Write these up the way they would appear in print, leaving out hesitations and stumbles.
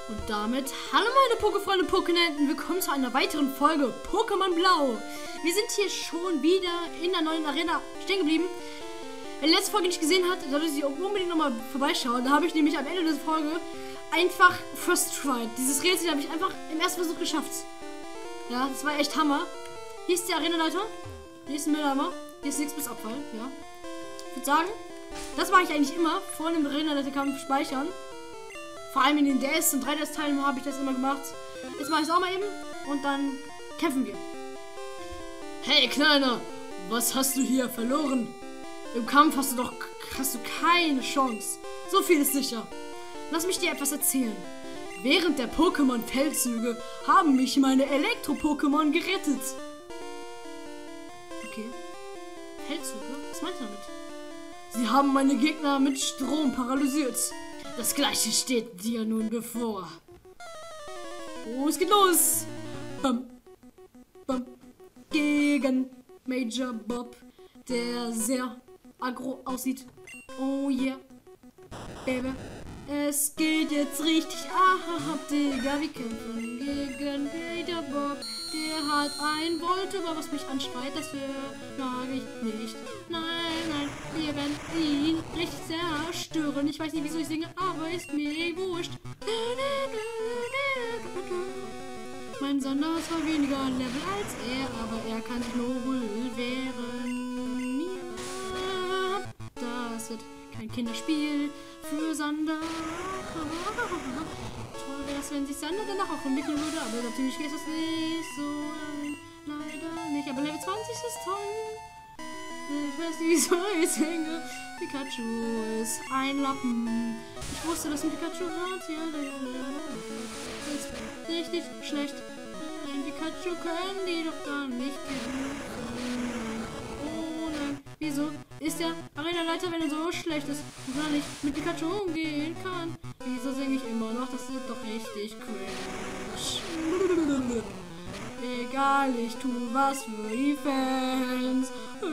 Und damit, hallo meine Pokéfreunde, Pokénenten, willkommen zu einer weiteren Folge Pokémon Blau. Wir sind hier schon wieder in der neuen Arena stehen geblieben. Wer die letzte Folge nicht gesehen hat, sollte sich unbedingt nochmal vorbeischauen. Da habe ich nämlich am Ende dieser Folge einfach First Try. Dieses Rätsel habe ich einfach im ersten Versuch geschafft. Ja, das war echt Hammer. Hier ist die Arenaleiter. Hier ist ein Mülleimer. Hier ist nichts bis Abfall. Ja. Ich würde sagen, das mache ich eigentlich immer. Vor dem Arenaleiterkampf speichern. Vor allem in den DS- und 3DS-Teilen habe ich das immer gemacht. Jetzt mache ich es auch mal eben und dann kämpfen wir. Hey Kleiner, was hast du hier verloren? Im Kampf hast du keine Chance. So viel ist sicher. Lass mich dir etwas erzählen. Während der Pokémon-Feldzüge haben mich meine Elektro-Pokémon gerettet. Okay. Feldzüge? Was meinst du damit? Sie haben meine Gegner mit Strom paralysiert. Das gleiche steht dir nun bevor. Oh, es geht los. Bam, bam. Gegen Major Bob, der sehr aggro aussieht. Oh yeah. Baby. Es geht jetzt richtig ab, Digga. Wir kämpfen gegen Major Bob. Der hat ein Volteball, was mich anschreit. Das mag ich nicht. Nein, wir werden ihn richtig zerstören. Ich weiß nicht, wieso ich singe, aber ist mir wurscht. Mein Sander ist zwar weniger Level als er, aber er kann sich nur wehren. Ja, das wird kein Kinderspiel für Sander. Toll wäre es, wenn sich Sander danach auch entwickeln würde, aber natürlich geht das nicht so. Leider nicht, aber Level 20 ist toll. Ich weiß nicht, wieso ich singe. Pikachu ist ein Lappen. Ich wusste, dass ein Pikachu hat. Ja, das ist richtig schlecht. Ein Pikachu können die doch gar nicht gewinnen. Oh nein. Wieso ist der Arenaleiter, wenn er so schlecht ist, gar nicht mit Pikachu umgehen kann? Wieso singe ich immer noch? Das ist doch richtig cringe. Egal, ich tue was für die Fans.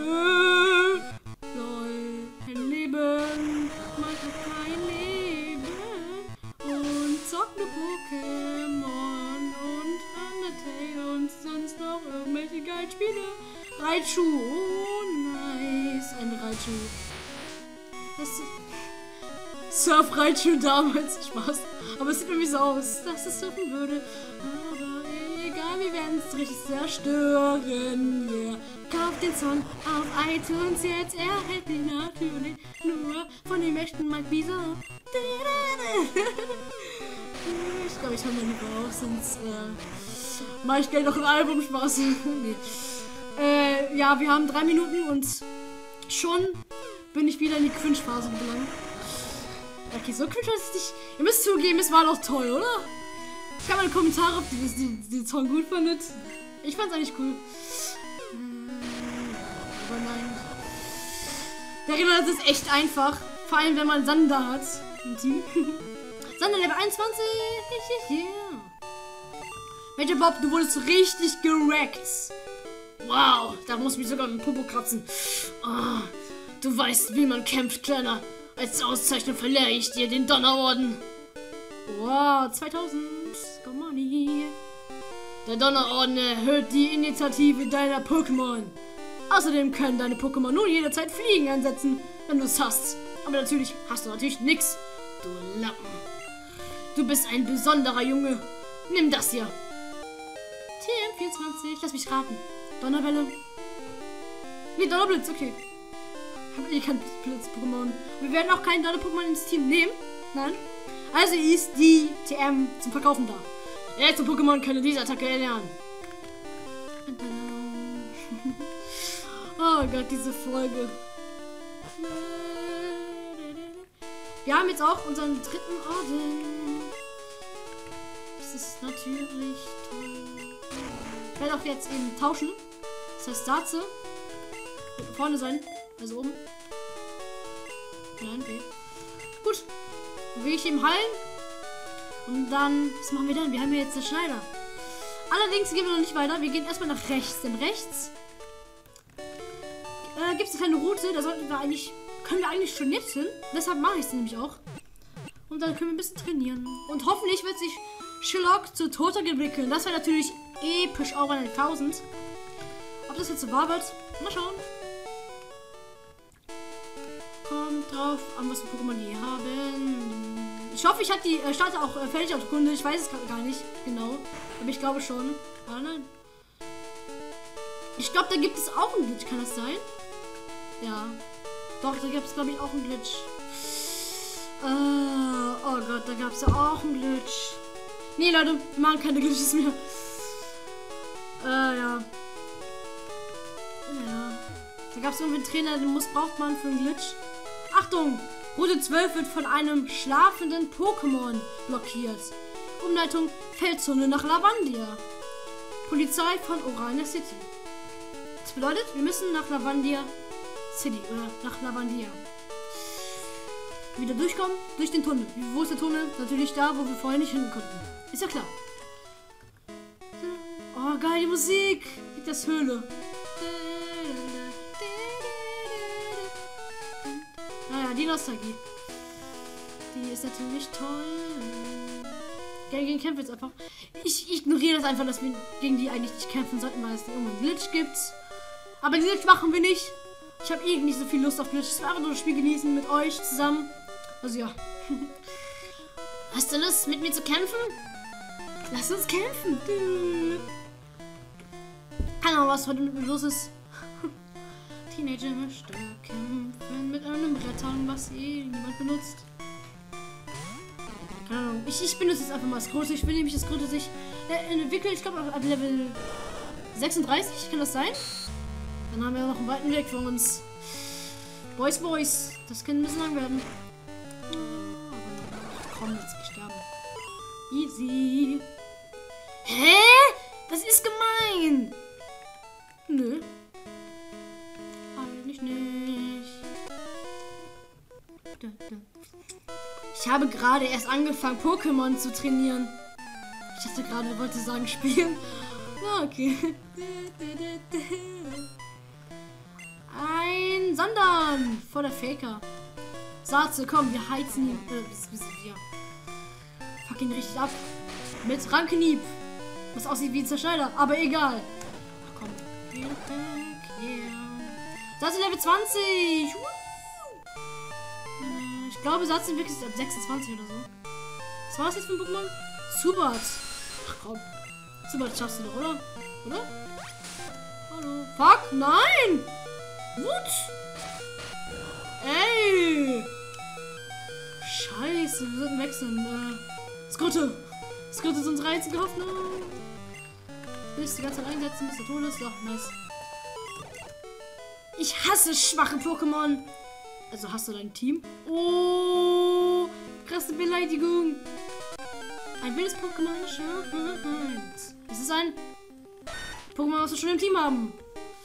Lol, ein Leben, man hat kein Leben. Und zockt ne Pokémon und Undertale und sonst noch irgendwelche geilen Spiele. Raichu, oh nice, ein Raichu. Das Surf Raichu damals, Spaß. Aber es sieht irgendwie so aus, dass es surfen würde. Aber egal, wir werden es richtig zerstören. Wer kauft den Song auf iTunes jetzt? Er hält ihn natürlich nur von dem echten Mike Wieser. Ich glaube, ich höre mal lieber auf, sonst mache ich gleich noch ein Album. Spaß. Nee. Ja, wir haben 3 Minuten und schon bin ich wieder in die Cringe-Phase gelangt. Okay, so cringe ist es nicht. Ihr müsst zugeben, es war doch toll, oder? Schreibt mal in die Kommentare, ob ihr den Song gut fandet. Ich fand's eigentlich cool. Aber nein. Der Arena ist echt einfach. Vor allem, wenn man Sander hat im Team. Sander Level 21. Yeah. Major Bob, du wurdest richtig gerackt. Wow, da muss mich sogar mit dem Popo kratzen. Oh, du weißt, wie man kämpft, Kleiner. Als Auszeichnung verleihe ich dir den Donnerorden. Wow, 2000. Come on here. Der Donnerorden erhöht die Initiative deiner Pokémon. Außerdem können deine Pokémon nun jederzeit Fliegen einsetzen, wenn du es hast. Aber natürlich hast du natürlich nichts, du Lappen. Du bist ein besonderer Junge. Nimm das hier. TM24, lass mich raten. Donnerwelle. Nee, Donnerblitz, okay. Ich habe kein Blitz-Pokémon. Wir werden auch keinen Donner-Pokémon ins Team nehmen. Nein. Also ist die TM zum Verkaufen da. Letzte Pokémon können diese Attacke erlernen. Oh Gott, diese Folge. Wir haben jetzt auch unseren 3. Orden. Das ist natürlich toll. Ich werde auch jetzt eben tauschen. Das heißt, Satze wird vorne sein. Also oben. Nein, okay. Gut. Dann will ich ihm heilen. Und dann, was machen wir dann? Wir haben hier jetzt den Schneider. Allerdings gehen wir noch nicht weiter. Wir gehen erstmal nach rechts. Denn rechts gibt es eine kleine Route. Da können wir eigentlich schon jetzt hin. Deshalb mache ich es nämlich auch. Und dann können wir ein bisschen trainieren. Und hoffentlich wird sich Sherlock zu Toto entwickeln. Das wäre natürlich episch, auch an 1000. Ob das jetzt so wahr wird? Mal schauen. Kommt drauf an, was für Pokémon die haben. Ich hoffe, ich habe die Starter auch fertig auf Kunde. Ich weiß es gar nicht genau. Aber ich glaube schon. Ah, nein. Ich glaube, da gibt es auch einen Glitch. Kann das sein? Ja. Doch, da gibt es, glaube ich, auch einen Glitch. Oh Gott, da gab es ja auch einen Glitch. Nee, Leute, wir machen keine Glitches mehr. Ja. Ja. Da gab es irgendwie einen Trainer, den braucht man für einen Glitch. Achtung! Route 12 wird von einem schlafenden Pokémon blockiert. Umleitung Feldzone nach Lavandia. Polizei von Orania City. Das bedeutet, wir müssen nach Lavandia City oder nach Lavandia. Wieder durchkommen, durch den Tunnel. Wo ist der Tunnel? Natürlich da, wo wir vorher nicht hin konnten. Ist ja klar. Oh, geil, die Musik. Liegt das Höhle. Naja, die Nostalgie. Die ist natürlich toll. Gegen kämpfen jetzt einfach. Ich ignoriere das einfach, dass wir gegen die eigentlich nicht kämpfen sollten, weil es irgendwann einen Glitch gibt. Aber Glitch machen wir nicht. Ich habe eh nicht so viel Lust auf Glitch. Ich will einfach nur das Spiel genießen mit euch zusammen. Also ja. Hast du Lust, mit mir zu kämpfen? Lass uns kämpfen. Keine Ahnung, was heute mit mir los ist. Teenager möchte kämpfen mit einem Brettern, was eh niemand benutzt. Keine Ahnung. Ich benutze jetzt einfach mal das Große. Ich will nämlich das Große sich entwickeln. Ich glaube ab Level 36 kann das sein. Dann haben wir noch einen weiten Weg vor uns. Boys. Das kann ein bisschen lang werden. Komm, jetzt gestorben. Easy. Hä? Das ist gemein. Nö. Eigentlich nicht. Ich habe gerade erst angefangen, Pokémon zu trainieren. Ich dachte gerade, wollte sagen, spielen. Na, okay. Ein Sandern vor der Faker. Satze, komm, wir heizen ihn. Ja. Fuck ihn richtig ab. Mit Rankenieb. Was aussieht wie ein Zerschneider, aber egal. Ach komm. Satze Level 20. Ich glaube, Satze sind wirklich ab 26 oder so. Was war das jetzt für ein Pokémon? Zubat. Ach komm. Zubat schaffst du doch, oder? Oder? Hallo. Fuck, nein! What? Ey! Scheiße, wir sollten wechseln. Skrutte ist unsere einzige Hoffnung. Willst du die ganze Zeit einsetzen, bis der Ton ist? Doch, nice. Ich hasse schwache Pokémon. Also hast du dein Team? Oh, krasse Beleidigung. Ein wildes Pokémon scheint. Es ist ein Pokémon, was wir schon im Team haben.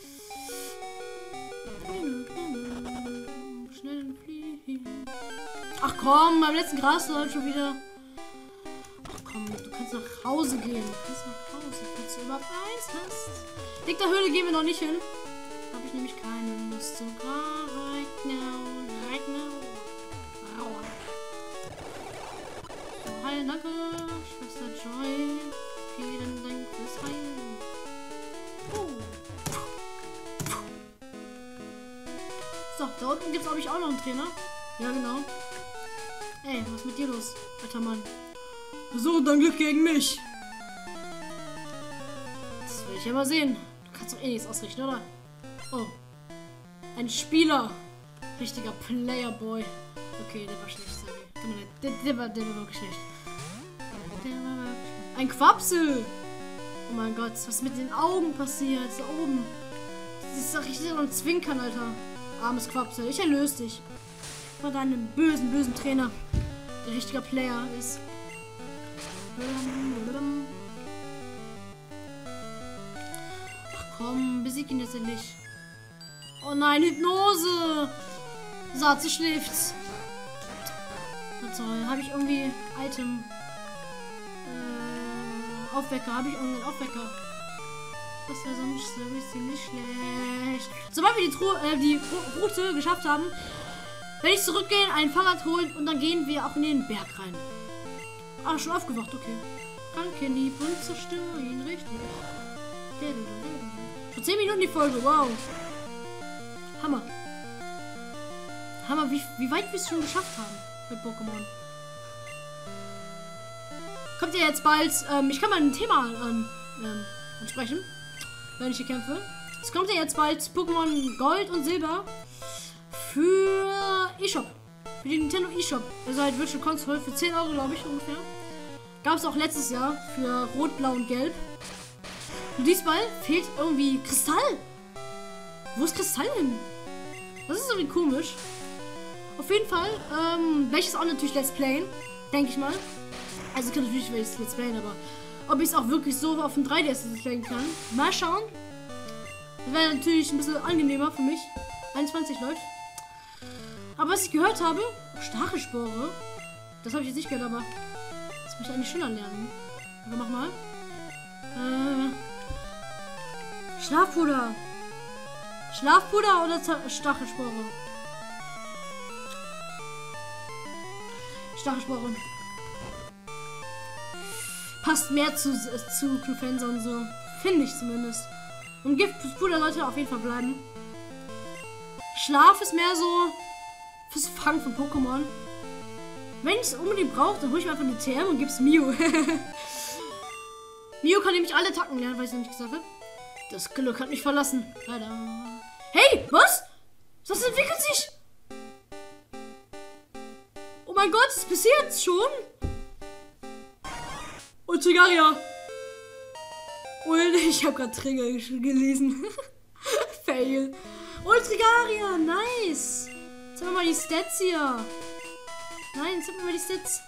Schnell fliegen. Ach komm, beim letzten Gras läuft schon wieder. Ach komm, du kannst nach Hause gehen. Falls du überhaupt eins hast. Dick der Höhle gehen wir noch nicht hin. Habe ich nämlich keine Lust sogar. Right now. So, heil, danke, Schwester Joy. Vielen Dank fürs Heilen. So, da unten gibt es, glaube ich, auch noch einen Trainer. Ja, genau. Ey, was ist mit dir los, alter Mann? Versuche dein Glück gegen mich. Das will ich ja mal sehen. Du kannst doch eh nichts ausrichten, oder? Oh. Ein Spieler. Richtiger Playerboy. Okay, der war schlecht, sorry. Der war wirklich schlecht. Ein Quapsel. Oh mein Gott, was ist mit den Augen passiert? Da oben. Das ist doch richtig so ein Zwinkern, Alter. Armes Quapsel. Ich erlöse dich. Von deinem bösen Trainer. Der richtiger Player ist. Ach komm, besieg ihn jetzt endlich. Oh nein, Hypnose. Satze schläft. Na toll. Habe ich irgendwie Item? Aufwecker. Habe ich irgendeinen Aufwecker? Das wäre sonst ziemlich schlecht. Sobald wir die Route geschafft haben, Wenn ich zurückgehen, ein Fahrrad holen und dann gehen wir auch in den Berg rein. Ah, schon aufgewacht, okay. Danke, lieb und zerstöre ihn, richtig. Schon 10 Minuten die Folge, wow. Hammer. Hammer, wie weit wir es schon geschafft haben mit Pokémon. Kommt ja jetzt bald, ich kann mal ein Thema ansprechen, wenn ich hier kämpfe. Es kommt ja jetzt bald Pokémon Gold und Silber für eShop. Für die Nintendo eShop. Also halt Virtual Console für 10 Euro, glaube ich, ungefähr. Gab es auch letztes Jahr für Rot, Blau und Gelb. Und diesmal fehlt irgendwie Kristall. Wo ist Kristall hin? Das ist irgendwie komisch. Auf jeden Fall, welches auch natürlich Let's Playen, denke ich mal. Also kann natürlich welches Let's Playen, aber ob ich es auch wirklich so auf dem 3DS Let's Playen kann. Mal schauen. Das wäre natürlich ein bisschen angenehmer für mich. 21 läuft. Aber was ich gehört habe, Stachelspore. Das habe ich jetzt nicht gehört, aber das muss ich eigentlich schon lernen. Aber mach mal. Schlafpuder. Schlafpuder oder Stachelspore? Stachelspore. Passt mehr zu Clefairy und so. Finde ich zumindest. Und Giftpuder sollte auf jeden Fall bleiben. Schlaf ist mehr so fürs Fangen von Pokémon. Wenn ich es unbedingt brauche, dann hole ich mir einfach eine TM und gib's Mew. Mew kann nämlich alle Attacken lernen, weil ich es noch nicht gesagt habe. Das Glück hat mich verlassen. Leider. Hey, was? Das entwickelt sich. Oh mein Gott, ist bis jetzt schon? Und Trigaria. Und ich habe gerade Trigger gelesen. Fail. Und Trigaria, nice. Jetzt haben wir mal die Stats hier. Nein, jetzt haben wir mal die Stats.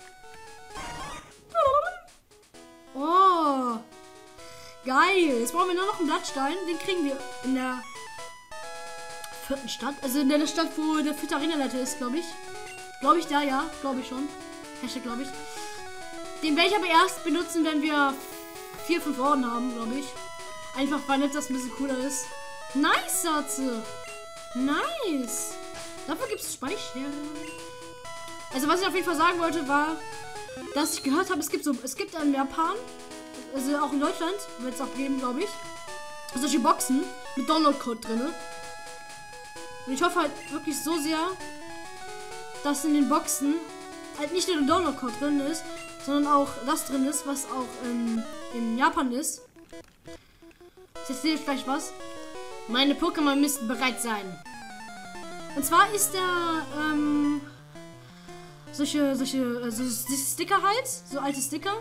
Oh. Geil. Jetzt brauchen wir nur noch einen Blattstein. Den kriegen wir in der 4. Stadt. Also in der Stadt, wo der 4. Arenaleiter ist, glaube ich. Glaube ich da, ja. Glaube ich schon. Hashtag, glaube ich. Den werde ich aber erst benutzen, wenn wir 4, 5 Orden haben, glaube ich. Einfach, weil das ein bisschen cooler ist. Nice, Satze. Nice. Dafür gibt es Speicher. Also, was ich auf jeden Fall sagen wollte, war, dass ich gehört habe, es gibt in Japan, also auch in Deutschland, wird es auch geben, glaube ich, solche Boxen mit Download-Code drin. Und ich hoffe halt wirklich so sehr, dass in den Boxen halt nicht nur der Download-Code drin ist, sondern auch das drin ist, was auch in Japan ist. Jetzt sehe ich gleich was. Meine Pokémon müssten bereit sein. Und zwar ist da solche Sticker halt, so alte Sticker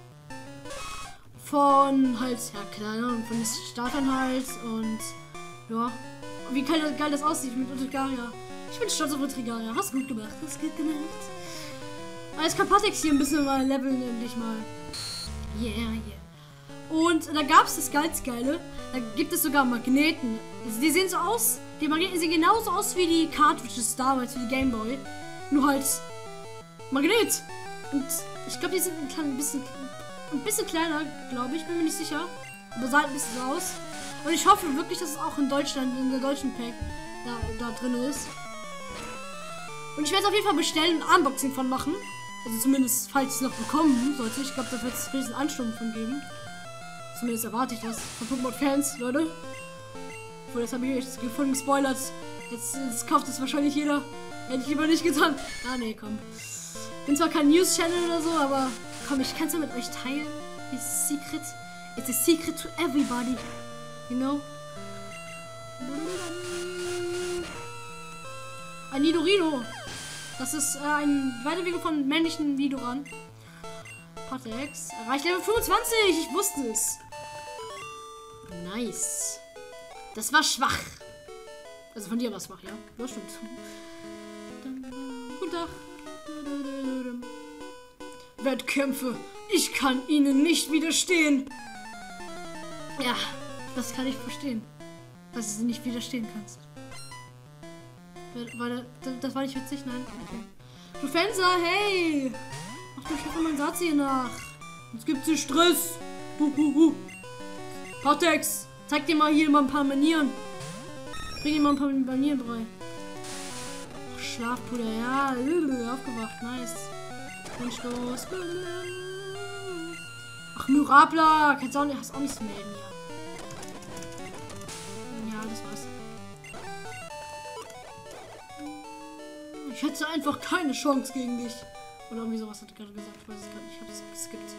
von halt, ja klar, von den Startern halt und ja, wie geil das aussieht mit Trigaria. Ich bin stolz auf Trigaria. Hast gut gemacht, hast gut gemacht. Als Kapatex hier ein bisschen mal leveln, endlich mal. Yeah. Und da gab es das ganz Geile. Da gibt es sogar Magneten. Also die sehen so aus. Die Magneten sehen genauso aus wie die Cartridges damals für die Game Boy. Nur halt Magnet. Und ich glaube, die sind ein bisschen kleiner, glaube ich. Bin mir nicht sicher. Aber sah ein bisschen so aus. Und ich hoffe wirklich, dass es auch in Deutschland, in der deutschen Pack, da drin ist. Und ich werde es auf jeden Fall bestellen und ein Unboxing von machen. Also zumindest, falls ich es noch bekommen sollte. Ich glaube, da wird es einen riesen Ansturm von geben. Zumindest erwarte ich das von Pokémon-Fans, Leute. Obwohl, das habe ich jetzt gefunden, gespoilert. Jetzt kauft es wahrscheinlich jeder. Hätte ich lieber nicht getan. Ah, nee, komm. Bin zwar kein News-Channel oder so, aber komm, ich kann es ja mit euch teilen. It's a secret. It's a secret to everybody. You know? Ein Nidorino. Das ist ein Weiterentwicklung von männlichen Nidoran. Patex. Erreicht Level 25. Ich wusste es. Nice. Das war schwach. Also von dir war es schwach, ja? Das stimmt. Guten Tag. Wettkämpfe. Ich kann ihnen nicht widerstehen. Ja, das kann ich verstehen. Dass du sie nicht widerstehen kannst. Das war nicht witzig, nein. Okay. Du Fenster, hey! Ach, du schaffe meinen Satz hier nach. Jetzt gibt's hier Stress. Patex, zeig dir mal hier mal ein paar Manieren. Bring dir mal ein paar Manieren bei. Ach, Schlafpuder, ja. Aufgewacht, nice. Wunschlos. Ach, Mirabla. Kannst auch nicht, hast auch nichts zu melden hier. Ja, das war's. Ich hätte einfach keine Chance gegen dich. Oder irgendwie sowas hat er gerade gesagt. Ich weiß es gar nicht. Ich habe es geskippt.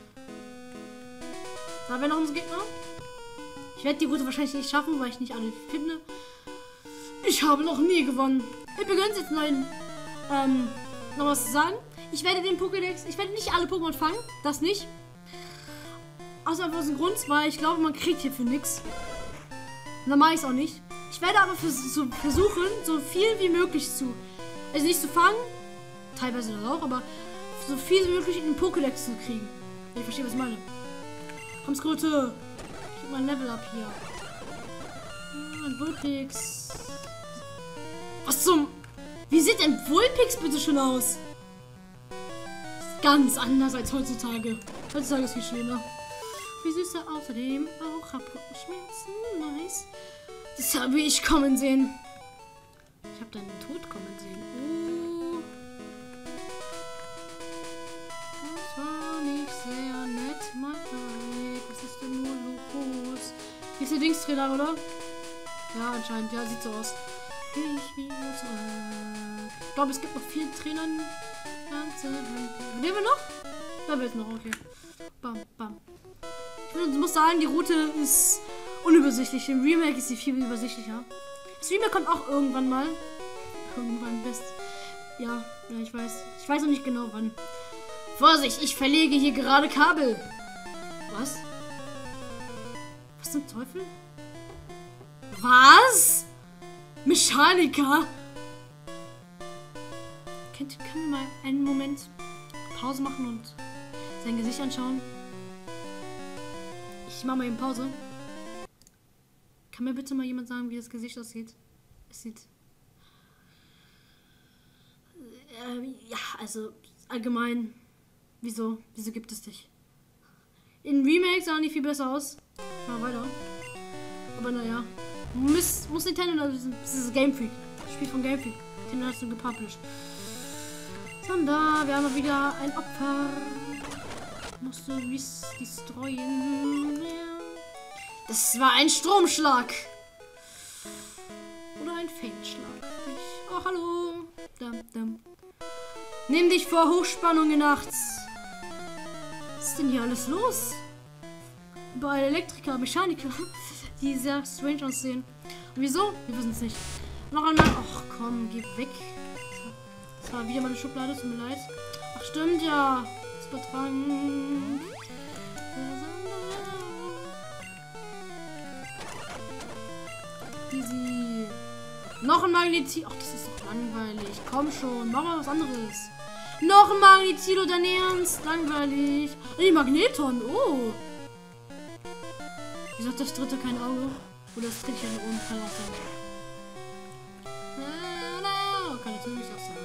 Da wäre noch unser Gegner. Ich werde die Route wahrscheinlich nicht schaffen, weil ich nicht alle finde. Ich habe noch nie gewonnen. Übrigens, jetzt noch was zu sagen. Ich werde den Pokédex, ich werde nicht alle Pokémon fangen. Das nicht. Aus einem Grund, weil ich glaube, man kriegt hierfür nichts. Dann mache ich es auch nicht. Ich werde aber versuchen, so viel wie möglich also nicht zu fangen, teilweise das auch, aber so viel wie möglich in den Pokédex zu kriegen. Ich verstehe, was ich meine. Komm, Skrute. Ich krieg mal ein Level up hier. Ein Vulpix. Was zum... Wie sieht denn Vulpix bitte schon aus? Ganz anders als heutzutage. Heutzutage ist viel schöner. Wie süß er außerdem auch hat Schmerzen. Nice. Das habe ich kommen sehen. Ich habe deinen Tod kommen sehen. Oh. Das war nicht sehr nett, mein Freund. Was ist denn nur los? Hier ist der Dingstrainer, oder? Ja, anscheinend. Ja, sieht so aus. Ich wieder zurück. Ich glaube, es gibt noch 4 Trainern. Leben wir noch? Da wird noch, okay. Bam, bam. Ich muss sagen, die Route ist unübersichtlich. Im Remake ist sie viel übersichtlicher. Das Remake kommt auch irgendwann mal. Irgendwann best. Ja, ich weiß. Ich weiß noch nicht genau wann. Vorsicht, ich verlege hier gerade Kabel. Was? Was zum Teufel? Was? Mechaniker? Können wir mal einen Moment Pause machen und sein Gesicht anschauen? Ich mache mal eben Pause. Kann mir bitte mal jemand sagen, wie das Gesicht aussieht? Es sieht... ja, also allgemein... Wieso gibt es dich? In Remakes sahen die viel besser aus. Mal weiter. Aber naja. Muss Nintendo, das ist Game Freak. Das Spiel von Game Freak. Nintendo hat es nur gepublished. Sander, wir haben wieder ein Opfer. Musst du destroyen. Das war ein Stromschlag. Oder ein Feldschlag. Oh, hallo. Nimm dich vor Hochspannung nachts. Was ist denn hier alles los? Überall Elektriker, Mechaniker, die sehr strange aussehen. Und wieso? Wir wissen es nicht. Noch einmal. Ach komm, geh weg. Das war wieder meine Schublade, tut mir leid. Ach stimmt ja. Trank. Easy. Noch ein Magnetil. Ach, das ist doch langweilig. Komm schon, mach mal was anderes. Noch ein Magnetilo, dein Ernst? Langweilig. Die Magneton, oh. Wieso hat das dritte kein Auge? Oder das dritte hier oben kann auch sein. Kann natürlich auch sein.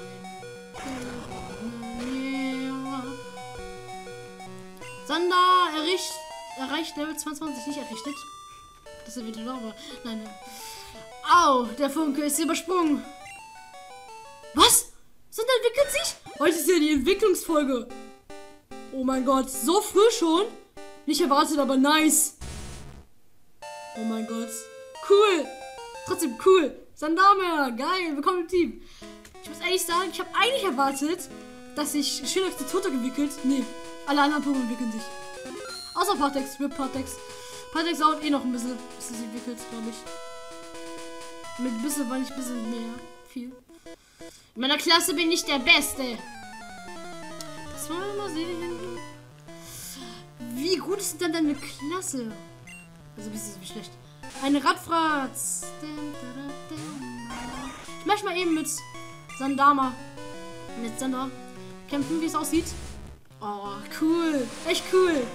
Sander erreicht Level 22 nicht errichtet. Das ist wieder sauber. Nein. Au, der Funke ist übersprungen. Was? Sander entwickelt sich? Heute ist ja die Entwicklungsfolge. Oh mein Gott, so früh schon? Nicht erwartet, aber nice. Oh mein Gott. Cool. Trotzdem cool. Sandame, geil, willkommen im Team. Ich muss ehrlich sagen, ich habe eigentlich erwartet, dass sich Shylock zu Toto entwickelt. Nee, alle anderen Pokémon entwickeln sich. Außer Partex, RIP Partex. Partex dauert eh noch ein bisschen, bis es sich entwickelt, glaube ich. Mit ein bisschen, weil ich ein bisschen mehr. Viel. In meiner Klasse bin ich der Beste. Das wollen wir mal sehen. Wie gut ist denn deine Klasse? Also, wie schlecht. Eine Radfratz. Ich möchte mal eben mit Sandama. Mit Sander kämpfen, wie es aussieht. Oh, cool. Echt cool.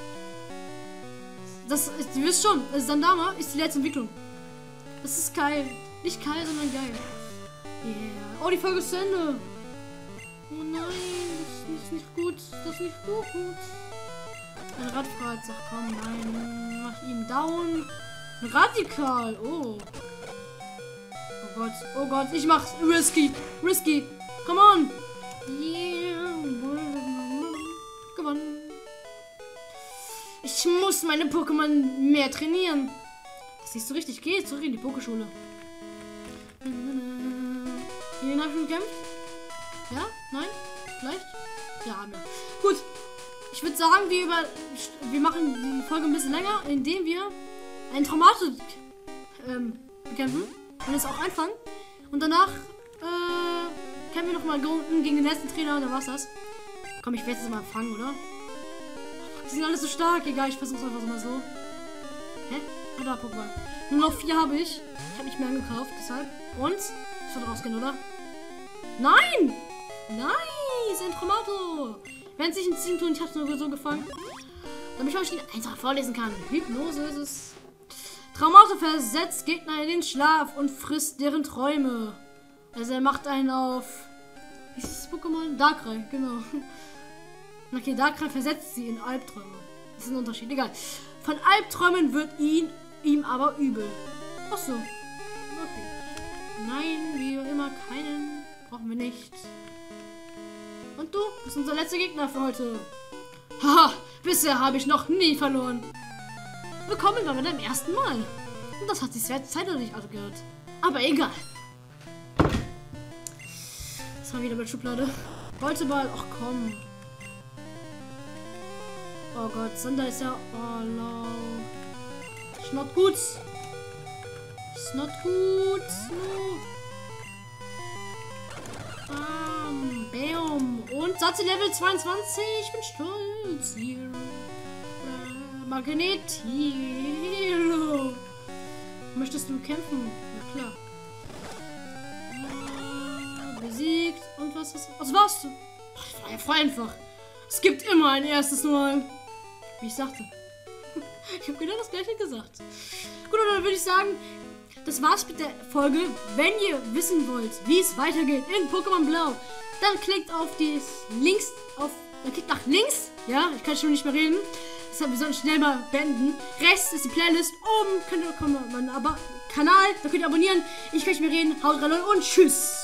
Das ist, ihr wisst schon, Sandama ist die letzte Entwicklung. Das ist geil. Nicht geil, sondern geil. Yeah. Oh, die Folge ist zu Ende. Oh nein, das ist nicht gut. Das ist nicht gut. Ein Radfratz. Ach komm, nein. Mach ihn down. Radikal. Oh. Oh Gott, ich mach's. Risky. Come on. Yeah. Gewonnen. Ich muss meine Pokémon mehr trainieren. Das siehst du richtig. Ich gehe jetzt zurück in die Pokéschule. Wen habe ich schon gekämpft? Ja? Nein? Vielleicht? Ja, haben wir. Gut. Ich würde sagen, wir machen die Folge ein bisschen länger, indem wir einen Traumato bekämpfen und es auch einfangen. Und danach kämpfen wir nochmal gegen den letzten Trainer und dann war's das. Komm, ich werde jetzt mal fangen, oder? Die sind alle so stark. Egal, ich versuch's einfach mal so. Hä? Ah, da, Pokémon. Nur noch 4 habe ich. Ich habe nicht mehr angekauft, deshalb. Und? Ich soll rausgehen, oder? Nein! Nice! Ein Traumato! Wenn es sich ein Ziehen tun, ich habe es nur so gefangen. Damit ich euch einfach vorlesen kann. Hypnose ist es. Traumato versetzt Gegner in den Schlaf und frisst deren Träume. Also er macht einen auf... Wie ist das Pokémon? Darkrai, genau. Okay, Darkrai versetzt sie in Albträume. Das ist ein Unterschied, egal. Von Albträumen wird ihm aber übel. Ach so. Okay. Nein, wie immer keinen. Brauchen wir nicht. Und du bist unser letzter Gegner für heute. Haha, bisher habe ich noch nie verloren. Willkommen bei meinem ersten Mal. Und das hat sich sehr zeitlich angehört. Aber egal. Das war wieder mit Schublade. Volteball, ach komm. Oh Gott, Sander ist ja... Oh no. Ist not gut. Ist not gut. No. Bam. Und Satze Level 22. Ich bin stolz. Hier. Magnetilo. Möchtest du kämpfen? Ja klar. Besiegt. Und was ist... Was warst du? Das war ja voll einfach. Es gibt immer ein erstes Mal. Wie ich sagte. Ich habe genau das gleiche gesagt. Gut, und dann würde ich sagen, das war's mit der Folge. Wenn ihr wissen wollt, wie es weitergeht in Pokémon Blau, dann klickt auf die Links, dann klickt nach links. Ja, ich kann schon nicht mehr reden. Deshalb, wir sollen schnell mal beenden. Rechts ist die Playlist. Oben könnt ihr meinen Kanal, da könnt ihr abonnieren. Ich kann nicht mehr reden. Haut rein und tschüss.